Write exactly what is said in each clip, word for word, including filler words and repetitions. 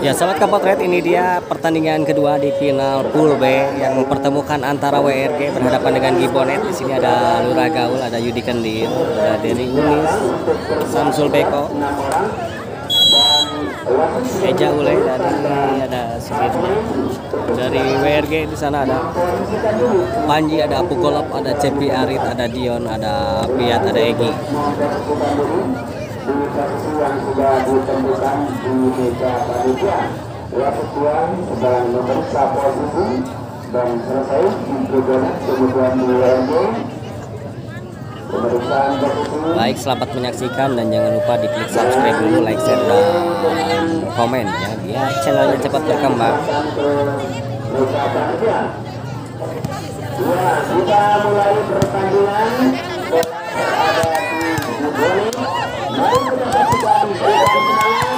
Ya, sahabat Kapotret, ini dia pertandingan kedua di final pool B yang mempertemukan antara W R G berhadapan dengan Gibonet. Di sini ada Lura Gaul, ada Yudi Kendil, ada Denny Unis, Samsul Beko, Eja Ule, dan ini ada Sugitnya. Dari W R G di sana ada Panji, ada Pukolop, ada Cepi Arit, ada Dion, ada Piat, ada Egi. Di posisi yang sudah ditentukan di meja panitia, dua ketuan sedang memeriksa posisi dan selesai dipergonet kemudian di W R G pemeriksaan posisi. Baik, selamat menyaksikan dan jangan lupa diklik subscribe dulu, like, share, dan komen ya, biar channelnya cepat berkembang. Ya, kita mulai pertandingan. Ada di Boni. Mari kita saksikan pertandingan.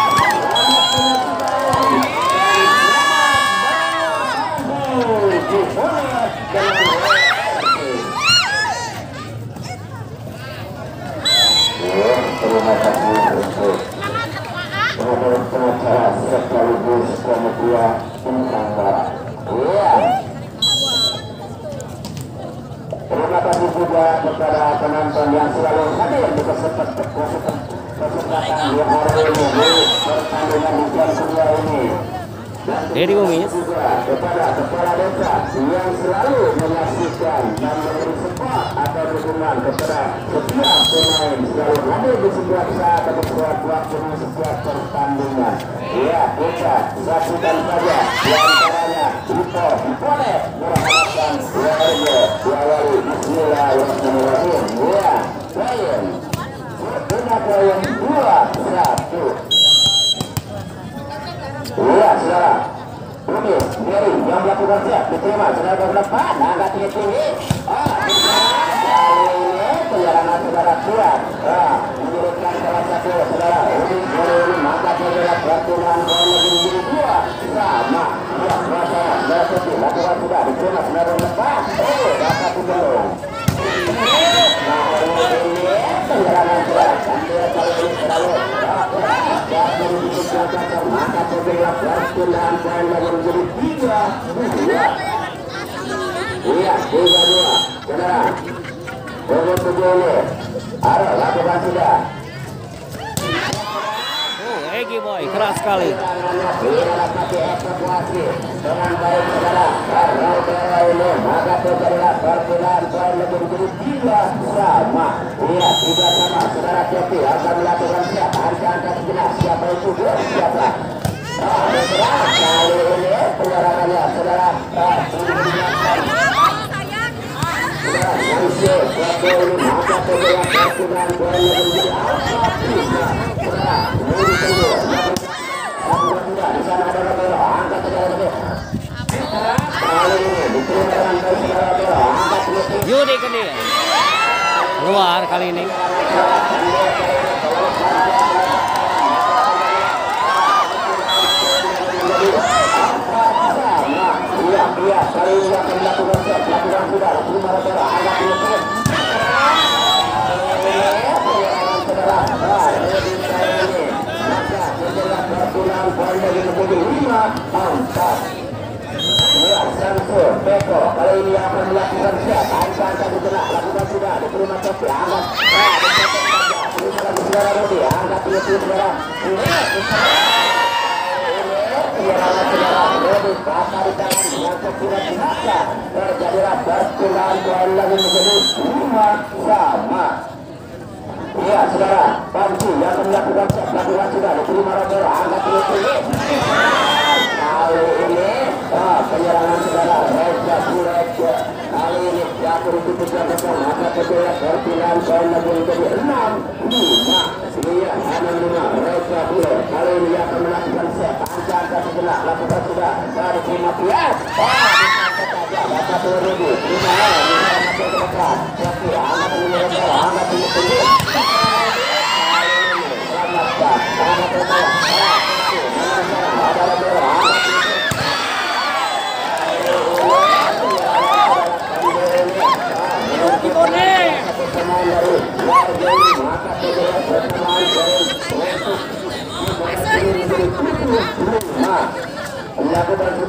Terima kasih untuk pengacara sekaligus panitia penyelenggara. Iya. Terima kasih juga kepada penonton yang selalu hadir di kesempatan yang hari ini pertandingan di jam kedua ini. Denny Unis Juga kepada kepala desa yang selalu menyaksikan dan memberi support atau dukungan kepada setiap pemain selalu hadir di setiap saat atau setiap waktu di setiap pertandingan. Ya, kita saksikan saja di antaranya Ipo boleh mengharapkan W R G diawali bismillahirrahmanirrahim. Ya, poin Fortuna poin dua satu. Iya, saudara. Unis, Mary yang melakukan siap diterima, saudara ke depan, angkat tinggi-tinggi. Ah, kali ini penyerangan saudara kuat. Ah, menurutkan salah satu saudara Unis, Mary ini mangkat saudara pertumbuhan poin lagi menjadi dua sama. Ya, rasanya saudara Seti lakukan sudah diterima, saudara ke depan. Oh, dapat belum. Nah, hari ini penyerangan saudara sambil kali ini selalu. Maka segera perpindahan poin lagi menjadi tiga dua. Iya, tiga dua. Saudara, untuk tujuh ini, ayo lakukan sudah. Oh, Egi boy, keras sekali. Pakai evakuasi dengan baik saudara. Karena saudara ini, maka segera perpindahan poin lagi menjadi tiga sama. Iya, tiga sama. Saudara Cepi akan melakukan siap. Angkat sejenak. Siapa itu? Siapa? Ah, saudara, kali ini penyerangannya saudara. Ah, saudara, Nancy, waktu ini maka segera perpindahan poin lagi menjadi apa? Tiga. Saudara, ini tunggu. Lakukan sudah. Di sana ada Romero. Angkat saudara Romero. Kali ini diterima dengan baik saudara Romero. Angkat tinggi. Yudi Kendil keluar kali ini. Iya, iya, kali ini akan melakukan siap, lakukan sudah, terima saudara, angkat tinggi. Penyerangan saudara, ah, ini saya ini, maka segera perpindahan poin lagi menjadi lima empat. Ya, Samsul Beko kali ini akan melakukan siap, angkat satu jenak, lakukan sudah, diterima Cepi, angkat, ah, diterima saja, terima lagi saudara Rudi, angkat tinggi saudara, ini, penyerangan saudara Rudi, patah di tangan, yang ketiga jenaka, terjadilah perpindahan poin lagi menjadi lima sama. Iya, saudara, Panji yang akan melakukan siap, lakukan sudah, diterima Romero, angkat tinggi. Kali ini, ah, penyerangan saudara Reza Surejo kali ini jatuh di tujuan kosong, maka kedua perpindahan poin lagi menjadi enam lima. Iya, enam lima. Reza Surejo kali ini akan melakukan siap, angkat sejenak, lakukan sudah, dari terima Piat. Ah, ditangkap saja, dapat dua ribu. Terima kasih, bisa masuk ke depan. Tapi angkat tinggi Romero, angkat tinggi tinggi. Kali ini selamatkan, angkat Romero. Ah, itu, ada Romero, angkat tinggi. Maka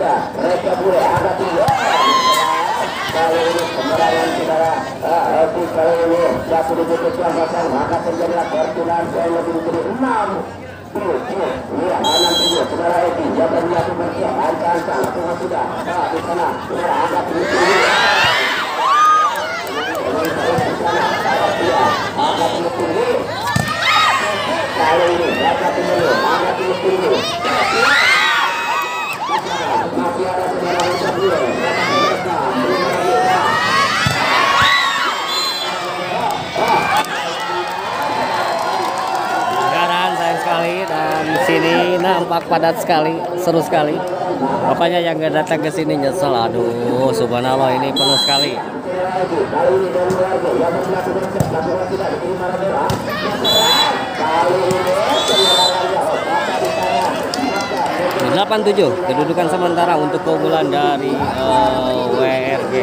sudah mereka boleh angkat tinggi. Kali ini kemenangan saudara Epi kali ini jatuh di titik yang pasang, maka terjadilah pertunaan poin lebih menjadi enam puluh. Iya, enam puluh saudara Epi jabat jatuh bersiap ancang-ancang lakukan sudah nah, di sana saudara angkat tinggi tinggi angkat tinggi tinggi kali ini angkat tinggi angkat tinggi tinggi masih ada saudara Epi sekali dan sini nampak padat sekali, seru sekali. Pokoknya yang gak datang ke sini nyesel. Aduh, subhanallah ini penuh sekali. delapan tujuh kedudukan sementara untuk keunggulan dari uh, W R G.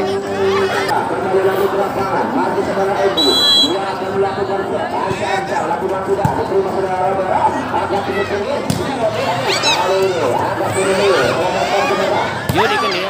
Yudi Kendil.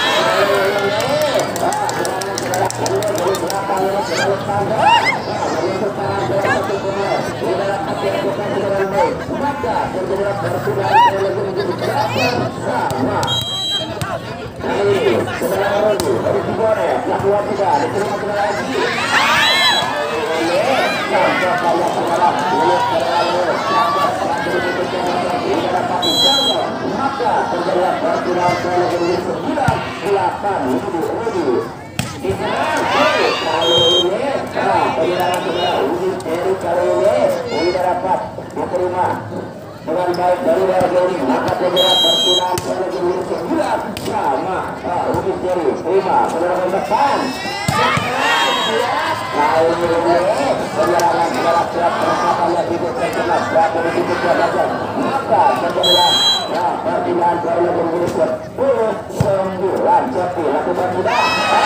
Dengan baik dari warga ini maka terjadi pertunaan seluruh sembilan sama Udi Seri terima saudara depan kali ini penyerangan saudara siap persahabatnya hidup terkenal berapa di titik saja maka terjadilah pertunaan seluruh menjadi sepuluh sembilan Cepi lakukan sudah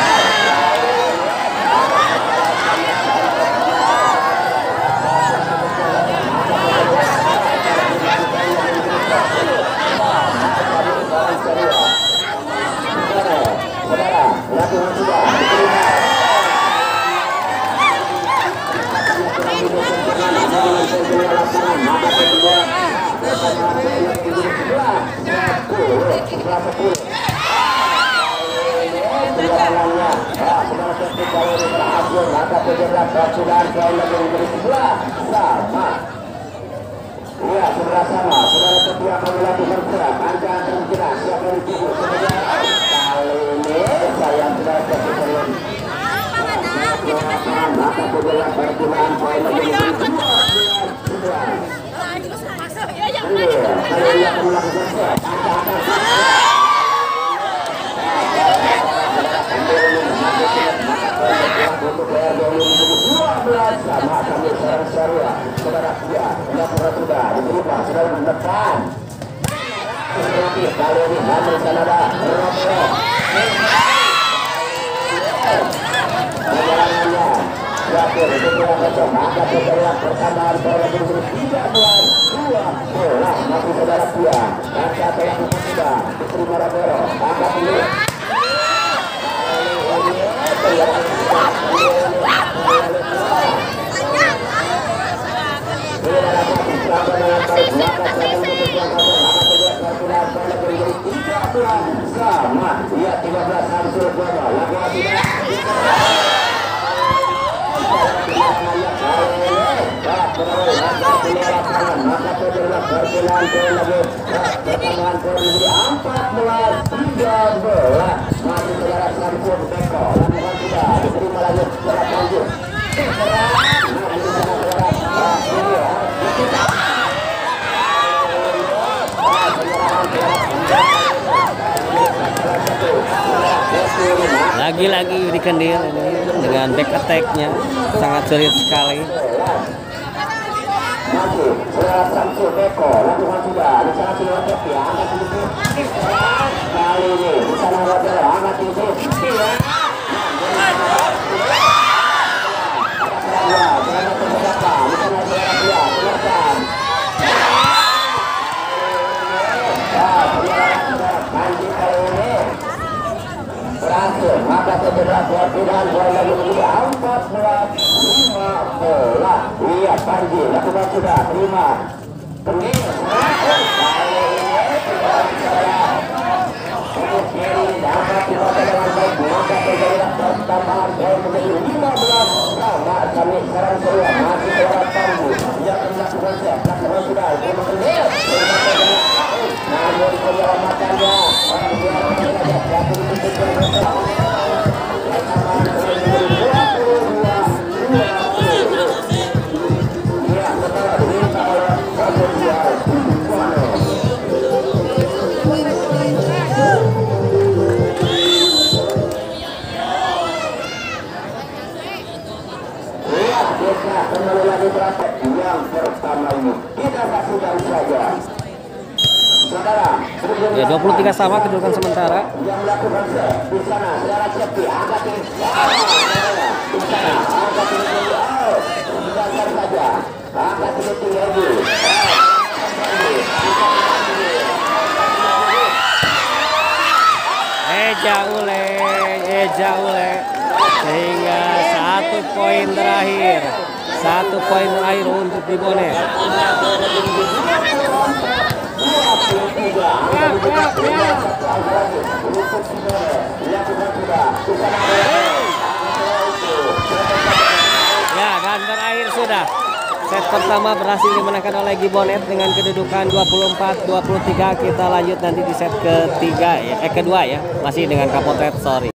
Iya, sebelah sama. Saudara ketua pemula bergerak. Anda akan bergerak. Siapa yang dituju? Kali ini saya sudah ketua. Maka bergerak pertunaan poin lebih dua. Iya, saya yang melakukan set. Anda akan untuk W R G dua belas sama kami seru-seru ya saudara dia yang sudah diterima saudara di depan tetapi kali ini namun sana ada Romero penyerangannya jatuh di titik yang kosong maka pertandingan pertambahan poin tiga belas dua belas masih saudara dia dan siapa yang sudah diterima Romero angkat dulu sama ya tiga belas hampir sama lakukan tidak maka terjadilah perpindahan poin lagi pertambahan poin menjadi empat belas tiga belas masih saudara Samsul Beko lakukan sudah diterima lagi saudara lanjut lagi-lagi di Kendil ini dengan back attack-nya sangat sulit sekali. Masih saudara Samsul Beko lakukan sudah di sana sudah Cepi angkat sedikit kali ini di sana Roger angkat sedikit berhasil, maka segera buat pilihan bola lagi menjadi empat belas lima belas. Iya, Panji lakukan sudah terima. Pening, kali ini tidak bisa. Untuk Mary dapat dibaca dengan baik, maka segera pertambahan poin menjadi lima belas. Sama kami sekarang saya masih suara Panji yang melakukan siap, lakukan sudah. Terima kasih. Namun penyelamatannya kembali lagi berapa yang pertama ini kita saksikan saja. Ya, dua puluh tiga sama kedudukan sementara. Yang melakukan di sana secara cepat angkat di sana angkat ini biarkan saja angkat ini lagi. Eja Ule, Eja Ule, sehingga satu poin terakhir, satu poin terakhir untuk Dibonet. Ya, dan terakhir sudah set pertama berhasil dimenangkan oleh Gibonet dengan kedudukan dua puluh empat dua puluh tiga. Kita lanjut nanti di set ketiga ya, eh kedua ya, masih dengan Kapotret, sorry.